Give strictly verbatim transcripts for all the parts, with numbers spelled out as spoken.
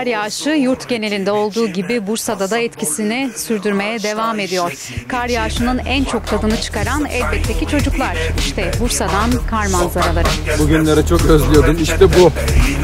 Kar yağışı yurt genelinde olduğu gibi Bursa'da da etkisini sürdürmeye devam ediyor. Kar yağışının en çok tadını çıkaran elbette ki çocuklar. İşte Bursa'dan kar manzaraları. Bugünleri çok özlüyordum. İşte bu.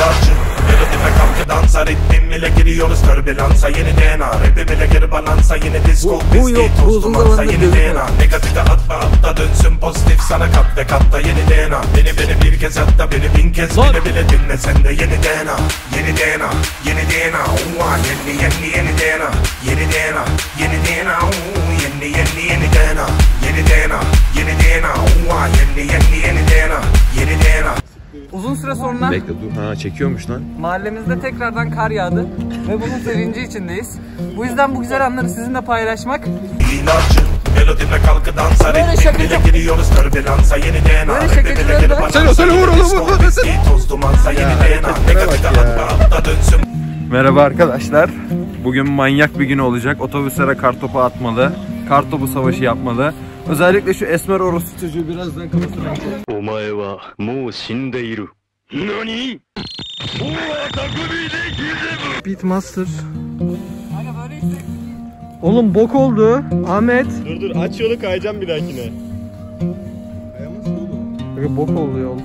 Dansa ritmim ile giriyoruz türbülansa yeni D N A Rap'im ile geri balansa yeni disco Bu yok, bu uzun zamandır yeni D N A Negatife atma atla dönsün pozitif sana kat ve katta yeni D N A Beni beni bir kez hatta beni bin kez bile bile dinle sen de yeni D N A Yeni D N A yeni D N A Uva yeni yeni yeni D N A Yeni D N A yeni D N A Yeni yeni yeni D N A Yeni D N A yeni D N A Uva yeni yeni yeni D N A Yeni D N A Uzun süre sonra Bekle dur. Ha çekiyormuş lan. mahallemizde tekrardan kar yağdı ve bunun sevinci içindeyiz. Bu yüzden bu güzel anları sizinle paylaşmak. Melodime kalkı dansa ritmimle giriyoruz türbülansa yeni D N A Böyle şakacıları da Söyle söyle vur onu vur vur. Toz dumansa yeni D N A Negatife atma atla dönsün. Merhaba arkadaşlar. Bugün manyak bir gün olacak. Otobüslere kartopu atmalı. Kartopu savaşı yapmalı. Özellikle şu esmer orospu çocuğu birazdan kafasına gidecek. Omae wa mou shindeiru. Nani? Beatmaster. Oğlum bok oldu. Ahmet. Dur dur aç yolu kayacağım bir dahakine. Böyle bok oldu yol.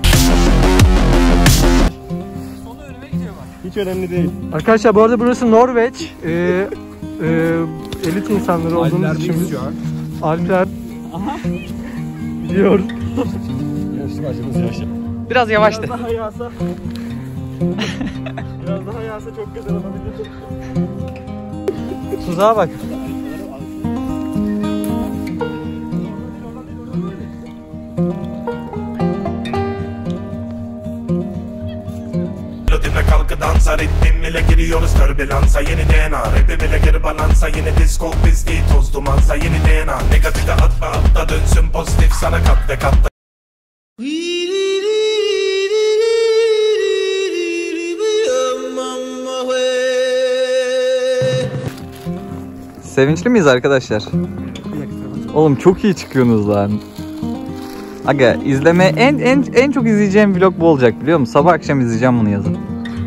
Hiç önemli değil. Arkadaşlar bu arada burası Norveç. Ee, e, elit insanları olduğumuz için şu an. Alpler gidiyor. Yarışmacımız yaşa. Biraz yavaştı. Biraz daha yağsa. Biraz daha yağsa çok güzel olabilir. Tuzağa bak. Melodime kalkı dansa ritmim ile giriyoruz türbülansa yeni D N A Rap'im ile geri balansa yeni disco pisliği toz dumansa yeni D N A Negatife atma atla dönsün pozitif sana kat ve katta. Sevinçli miyiz arkadaşlar? Oğlum çok iyi çıkıyorsunuz lan. Aga izleme en en en çok izleyeceğim vlog bu olacak biliyor musun? Sabah akşam izleyeceğim bunu yazın.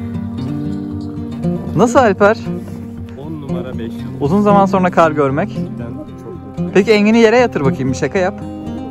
Nasıl Alper? on numara beş yıl. Uzun zaman sonra kar görmek. Peki Engin'i yere yatır bakayım, bir şaka yap.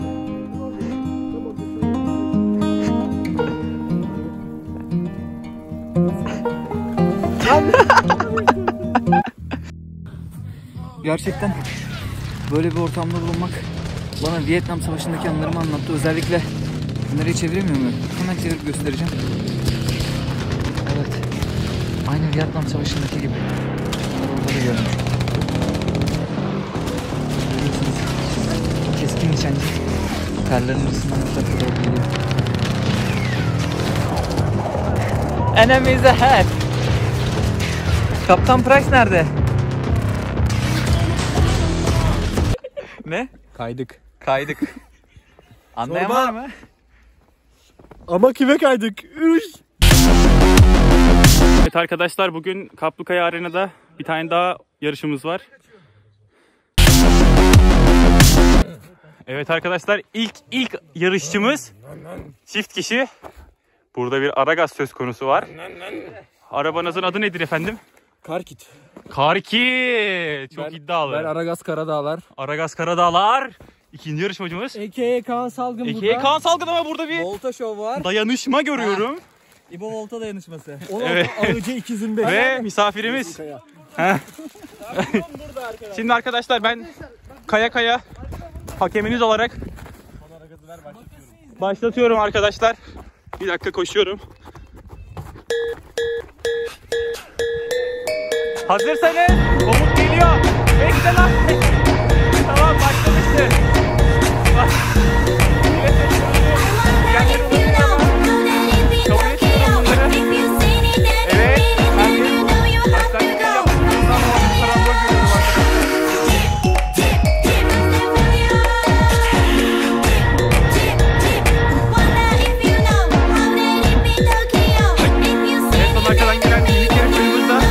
Gerçekten böyle bir ortamda bulunmak bana Vietnam Savaşı'ndaki anılarımı anlattı. Özellikle bunları çeviremiyor muyum? Hemen çevirip göstereceğim. Evet. Aynı Vietnam Savaşı'ndaki gibi. Bunları orada da görmüş. Görüyorsunuz. Keskin nişancı. Karların arasından bu tarafa doğru geliyor. Enemies ahead. Kaptan Price nerede? Ne? Kaydık. Kaydık. Anlayan var mı? Ama kime kaydık? Üş. Evet arkadaşlar, bugün Kaplıkaya Arena'da bir tane daha yarışımız var. Evet arkadaşlar, ilk ilk yarışçımız çift kişi. Burada bir ara gaz söz konusu var. Arabanızın adı nedir efendim? Karkit. Karki. Çok Ben- iddialı. Ben Aragaz Karadağlar. Aragaz Karadağlar. İkinci yarışmacımız. A K A Kaan Salgın A burada. K A Kaan Salgın, ama burada bir Volta Show var. dayanışma görüyorum. İbo Volta dayanışması. Evet. Ağıcı iki yüz beş. Ve misafirimiz. Heh. Şimdi arkadaşlar, ben Kaya Kaya hakeminiz olarak başlatıyorum arkadaşlar. Bir dakika koşuyorum. Hazırsanız komut geliyor. Bekle lan. Tamam, başlamıştır. Bak. Kabul etmiyorum bunları. Evet. Herkes başlangıcı yaptığımızdan sonra karambol görüyorum arkadaşlar. En son arkadan gelen minik yarışmacımız da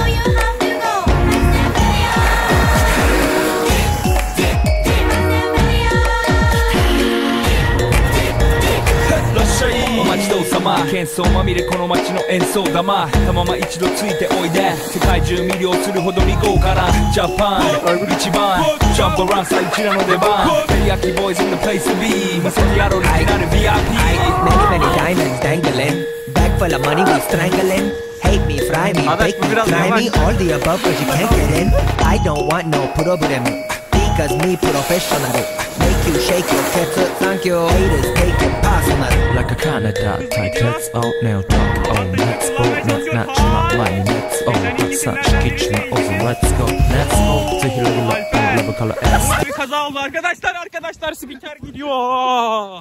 喧騒まみれこの街の演奏玉たまま一度ついておいで世界中魅了するほどに豪華なジャパン一番ジャンプアランサーうちらの出番テリヤキボーイズ in the place to be 見せてやろうオリジナル ブイアイピー Many many diamonds dangling Bag full of money we strangling Hate me, fry me, bake me, try me All the above but you can't get in I don't want no problem Because me professional Make you shake your tits Thank you Haters take it personal Like a Canada type let's all nail talk Oh let's go not natural line let's all such kitchen over let's go let's go to hero love love color S Bir kaza oldu arkadaşlar arkadaşlar spiker gidiyor.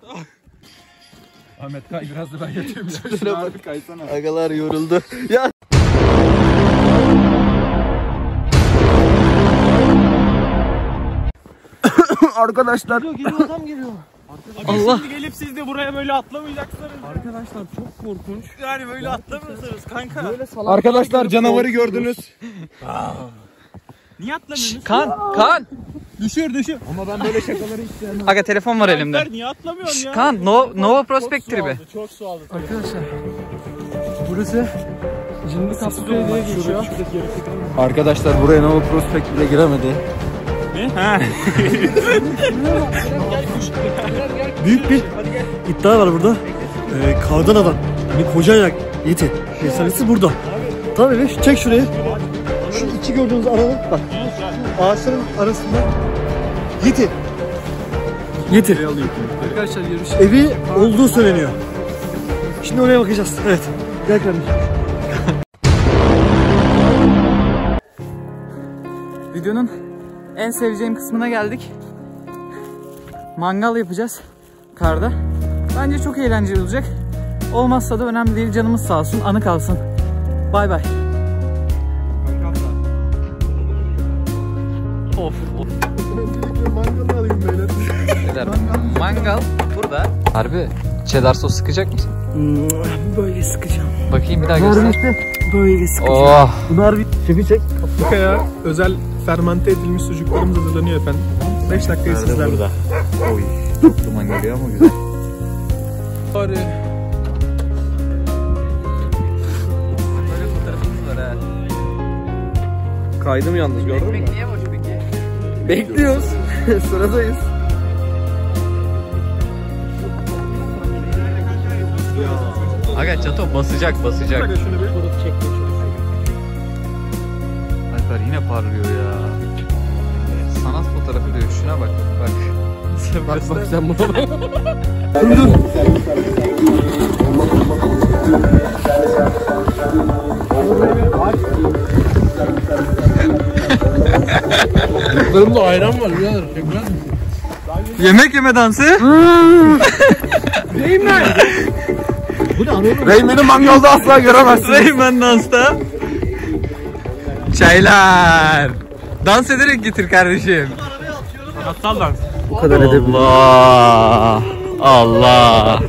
Ahmet kay biraz da ben yatayım. Şuna bak kaysana. Agalar yoruldu. Ya. Arkadaşlar. Geliyor, geliyor adam geliyor. Allah. Şimdi gelip siz de buraya böyle atlamayacaksınız. Arkadaşlar çok korkunç. Yani böyle atlamıyorsunuz kanka. Arkadaşlar canavarı gördünüz. Niye atlamıyorsunuz? Kan, Kan. Düşür düşür. Ama ben böyle şakaları hiç sevmem. Aga telefon var elimde. Niye atlamıyorsun ya? Kan, no, Nova Prospect tribi. Çok su aldı. Arkadaşlar burası Cinli Kaplıkaya diye geçiyor. Arkadaşlar buraya Nova Prospect bile giremedi. Ne? Ha. Büyük bir iddia var burada. Ee, kardan adam. Hani koca ayak Yeti. Efsanesi burada. Tabii be, çek şurayı. Şu iki gördüğünüz arada bak. Ağaçların arasında Yeti. Yeti. Arkadaşlar yürüyüş. Evi olduğu söyleniyor. Şimdi oraya bakacağız. Evet. Gel kardeşim. Videonun en seveceğim kısmına geldik. Mangal yapacağız karda. Bence çok eğlenceli olacak. Olmazsa da önemli değil, canımız sağ olsun, anı kalsın. Bay bay. Of of. Mangalı alayım beyler. Mangal burada. Harbi cheddar sos sıkacak mısın? Böyle sıkacağım. Bakayım bir daha göster. Böyle sıkacağım. Oh. Bunlar bir şefi çek. Kaplıkaya özel fermente edilmiş sucuklarımız hazırlanıyor efendim. beş dakikayı sizler. Burada. Oy. Duman geliyor ama güzel. Hadi. Böyle fotoğrafımız var ha. Kaydım yalnız gördün mü? Ekmek niye boş peki? Bekliyoruz. Sıradayız. Aga çato basacak basacak. Alper yine parlıyor ya. Sanat fotoğrafı diyor, şuna bak bak. Bak bak sen buna bak. Dur. Yanlarımda ayran var birader. Yemek yeme dansı. Reymen. Bu ne anladın mı? Reymen'i mangalda asla göremezsiniz. Reymen dansta. Çaylar. Dans ederek getir kardeşim. Sanatsal dans. Bu kadar edebilirim. Allah. Allah.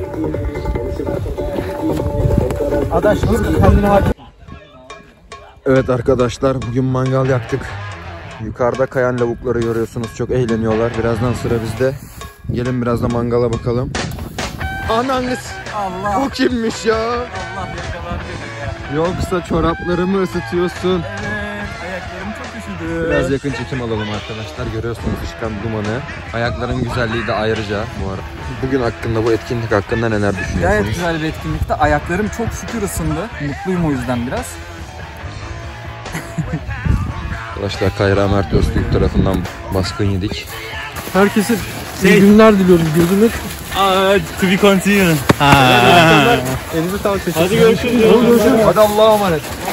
Adaş kendine hakim. Evet arkadaşlar bugün mangal yaktık. Yukarıda kayan lavukları görüyorsunuz, çok eğleniyorlar. Birazdan sıra bizde. Gelin biraz da mangala bakalım. Ananız. Allah. Bu kimmiş ya? Allah yakalandı ya. Yoksa çoraplarımı ısıtıyorsun. Evet, ayaklarım çok üşüdü. Biraz yakın çekim alalım arkadaşlar. Görüyorsunuz çıkan dumanı. Ayakların güzelliği de ayrıca bu arada. Bugün hakkında, bu etkinlik hakkında neler düşünüyorsunuz? Gayet güzel bir etkinlikte. Ayaklarım çok şükür ısındı. Mutluyum o yüzden biraz. Arkadaşlar Kayra Mert Öztürk tarafından baskın yedik. Herkese iyi günler diliyorum. Gözünü. Aa, to be continued. Elinize sağlık. Hadi görüşürüz. Görüşürüz. Hadi Allah'a emanet.